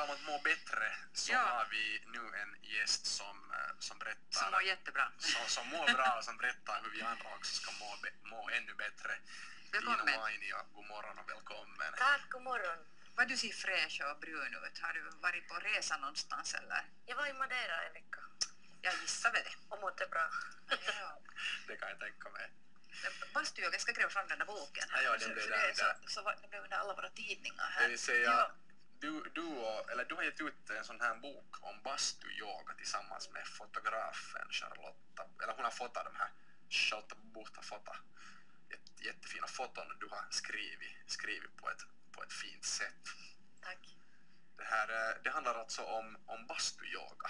tal om att må bättre så har vi nu en gäst som berättar... Som mår jättebra. Som mår bra och som berättar hur vi andra också ska må ännu bättre. Välkommen. Tina Mainio, god morgon och välkommen. Tack, god morgon. Vad du ser fräsch och brun ut. Har du varit på resa någonstans eller? Jag var i Madeira en vecka Jag gissar väl det. och mådde bra. Ja. Det kan jag tänka mig. Bastuyoga, jag ska gräva fram den där boken här. Ja, den blev där. Så det blev under alla våra tidningar här. Det vill säga, Ja. du har gett ut en sån här bok om bastuyoga tillsammans med fotografen Charlotta. Eller hon har fotat de här, Charlotta Bucht har fotat jättefina foton du har skrivit på ett fint sätt. Tack. Det handlar alltså om bastuyoga.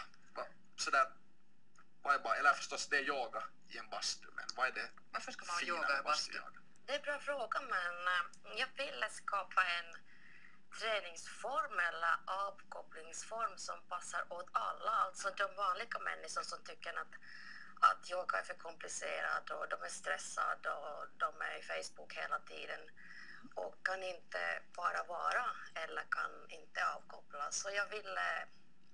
Eller förstås det är yoga i en bastu, men vad är det Varför ska man ha fina yoga med i bastu? bastuyoga? Det är en bra fråga, men jag ville skapa en träningsform eller avkopplingsform som passar åt alla. Alltså de vanliga människor som tycker att yoga är för komplicerad och de är stressade och de är i Facebook hela tiden och kan inte bara vara eller kan inte avkoppla. Så jag ville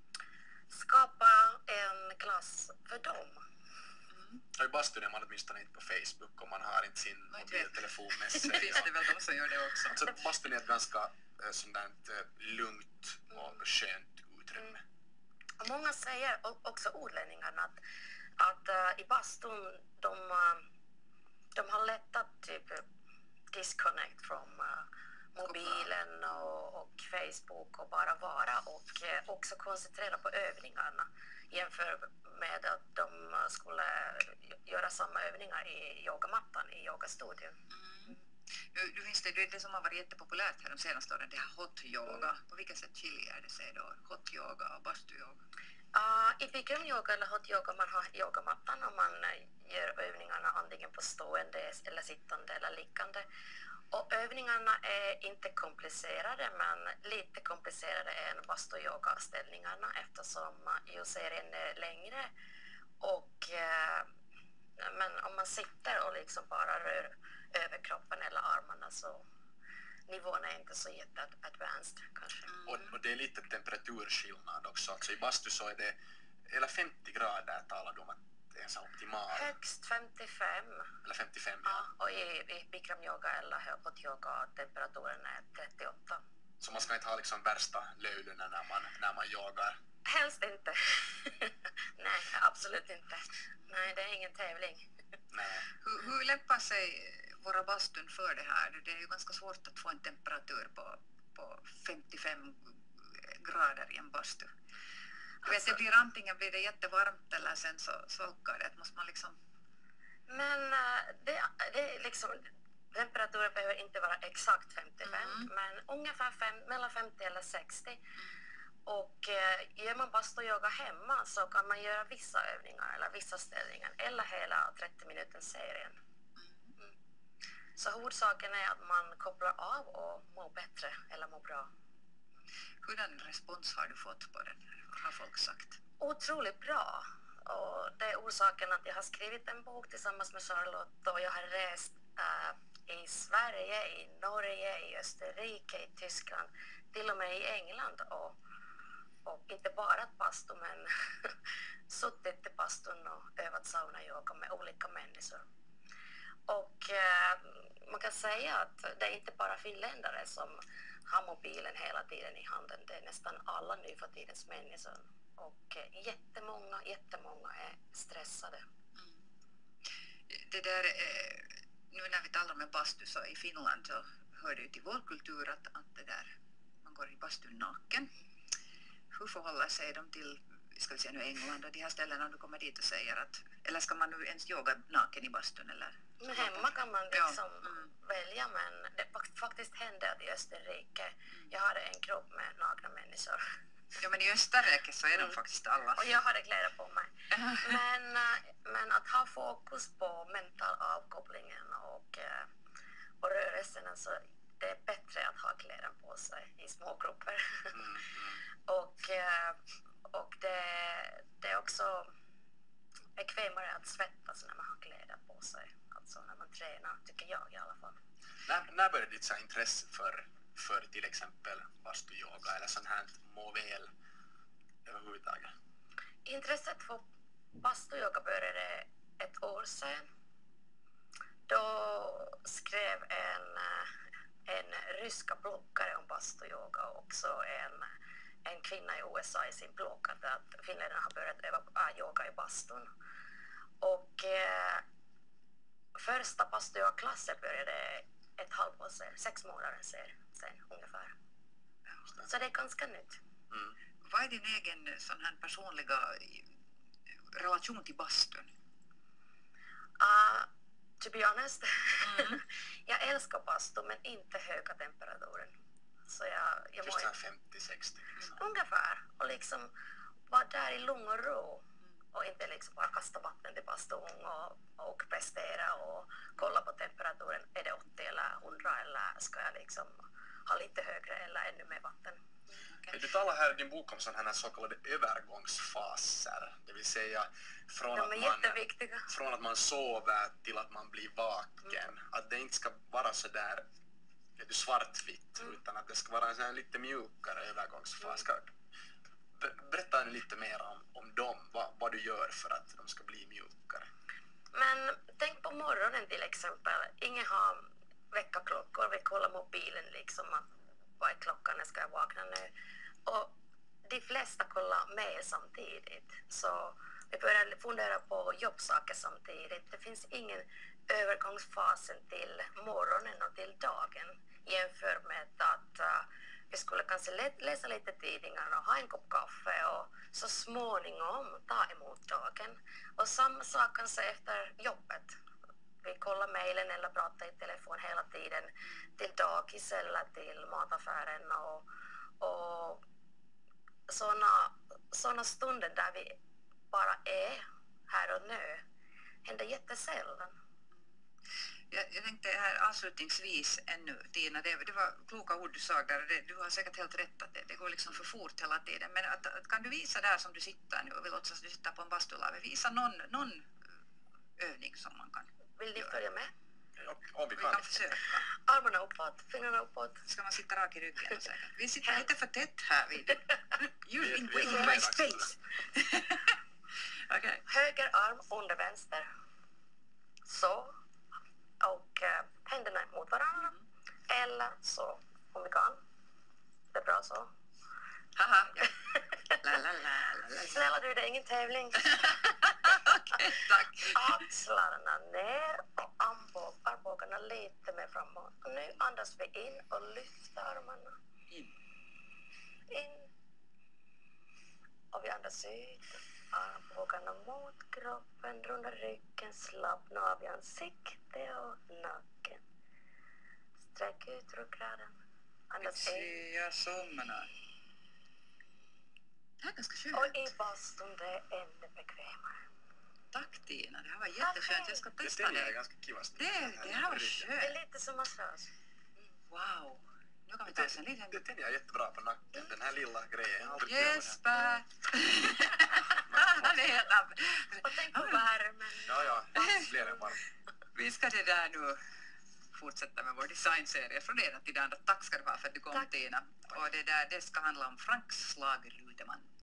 skapa en klass för dem. Och i bastun är man åtminstone inte på Facebook och man har inte sin mobiltelefon med sig. Finns det väl de som gör det också? Så bastun är ett ganska sådant lugnt och skönt utrymme. Och många säger också ordlänningarna att i bastun de har lätt att typ disconnect från mobilen och Facebook och bara vara och också koncentrera på övningarna jämfört med att de skulle göra samma övningar i yogamattan i yogastudion. Nu finns det som har varit jättepopulärt här de senaste åren, det här hot yoga. På vilket sätt skiljer det sig då? Hot yoga och bastuyoga? I Bikram yoga eller hot yoga man har yogamattan och man gör övningarna antingen på stående eller sittande eller liggande. Och övningarna är inte komplicerade, men lite komplicerade än bastu-yoga-ställningarna eftersom serien är längre. Men om man sitter och liksom bara rör överkroppen eller armarna så nivån är inte så jätteadvanced kanske. Och det är lite temperaturskillnad också. Alltså i bastu så är det, eller 50 grader talar du om att det är så optimal. Högst 55. Eller 55, ja. Och i Bikram yoga eller hot yoga temperaturen är 38. Så man ska inte ha liksom värsta löjlorna när man yogar. Helst inte. Nej, absolut inte. Nej, det är ingen tävling. Nej. Hur lämpar sig våra bastun för det här? Det är ju ganska svårt att få en temperatur på 55 grader i en bastu. Alltså, Antingen blir det jättevarmt eller sen så svalkar det. Att måste man liksom... Men det är liksom, temperaturen behöver inte vara exakt 55, men ungefär mellan 50 eller 60. Och gör man bastu-yoga hemma så kan man göra vissa övningar eller vissa ställningar eller hela 30 minuters serien. Så huvudsaken är att man kopplar av och mår bättre eller mår bra. Hurdan respons har du fått på den? Har folk sagt? Otroligt bra. Och det är orsaken att jag har skrivit en bok tillsammans med Charlotte och jag har rest i Sverige, i Norge, i Österrike, i Tyskland, till och med i England och inte bara ett bastu men suttit i bastun och övat sauna-yoga med olika människor. Och man kan säga att det är inte bara finländare som har mobilen hela tiden i handen. Det är nästan alla nu för tidens människor. Och jättemånga är stressade. Det där, nu när vi talar om en bastu så i Finland så hör det ju till vår kultur att det där, man går i bastun naken. Hur förhåller sig de till, ska vi säga nu England och de här ställena om du kommer dit och säger att, eller ska man nu ens yoga naken i bastun eller? Men hemma kan man liksom välja, men det faktiskt hände att i Österrike, jag hade en grupp med nakna människor. Ja, men i Österrike så är de faktiskt alla. Och jag hade kläder på mig. Men att ha fokus på mental avkopplingen och rörelserna så det är bättre att ha kläder på sig i små grupper. Och det är också bekvämare att svettas när man har kläder på sig. Alltså när man tränar, tycker jag i alla fall. När började ditt intresse för till exempel bastuyoga eller sån här må väl överhuvudtaget? Intresset för bastuyoga började ett år sedan. Då skrev en ryska bloggare om bastuyoga och också en kvinna i USA i sin blogg att finländarna har börjat öva yoga i bastun. Och första bastuyoga-klassen började ett halvår sedan, 6 månader sen ungefär. Så det är ganska nytt. Mm. Vad är din egen sån här personliga relation till bastun? To be honest, jag älskar bastu men inte höga temperaturen. Så jag Just mår så här 50-60 liksom. ungefär och liksom vara där i lugn och ro och inte liksom bara kasta vatten till bastun och prestera och kolla på temperaturen. Är det 80 eller 100 eller ska jag liksom ha lite högre eller ännu mer vatten? Du talar här i din bok om sådana här så kallade övergångsfaser, det vill säga från att man sover till att man blir vaken. Att det inte ska vara så där svartvitt utan att det ska vara en sån här lite mjukare övergångsfas. Berätta lite mer om dem, vad du gör för att de ska bli mjukare. Men tänk på morgonen till exempel. Ingen har väckarklockor, vi kollar mobilen liksom att vad är klockan, när ska jag vakna nu? Och de flesta kollar mejl samtidigt. Så vi börjar fundera på jobbsaker samtidigt. Det finns ingen övergångsfasen till morgonen och till dagen jämfört med att vi skulle kanske läsa lite tidningar och ha en kopp kaffe och så småningom ta emot dagen. Och samma sak kanske efter jobbet. Vi kollar mejlen eller pratar i telefon hela tiden till dagis eller till mataffären och såna stunder där vi bara är här och nu händer jättesällan. Jag tänkte här avslutningsvis ännu, Tina, det var kloka ord du sa där, du har säkert helt rätt att det går liksom för fort hela tiden, men att kan du visa där som du sitter nu och vill låtsas du sitter på en bastulave, visa någon övning som man kan. Vill ni följa med? Om vi Vi kan kan. försöka. Armarna uppåt, fingrarna uppåt. Ska man sitta rak i ryggen och säkert. Vi sitter lite för tätt här vid. You're in Vi är my space. Okej. Höger arm under vänster. Så. Och händerna mot varandra. Eller så, om vi kan. Det är bra så. Haha. Ja. La. Snälla du, det är ingen tävling. Okej, tack. Axlarna ner och armbågarna lite mer framåt. Och nu andas vi in och lyfter armarna. In. Och vi andas ut. Armbågarna mot kroppen, runda ryggen, slappna av i ansikte och nacken. Sträck ut ryggraden. Andas in. Jag somnar. Det här är ganska skönt. Och i bastun det är ännu bekvämare. Tack Tina, det här var jätteskönt. Jag ska testa Det är det. ganska kivast. Det här var Det skönt. är lite som massage. Wow. Nu kan vi ta oss en liten... Det tänker jag jättebra på nacken, den här lilla grejen. Jag har aldrig Jesper! Han är helt av... Och tänk på värmen. Ja, fler än bara. Vi ska det där nu fortsätta med vår designserie från det ena till det andra. Tack ska du ha för att du kom, Tack. Tina. Och det ska handla om Frank Slager Ludeman.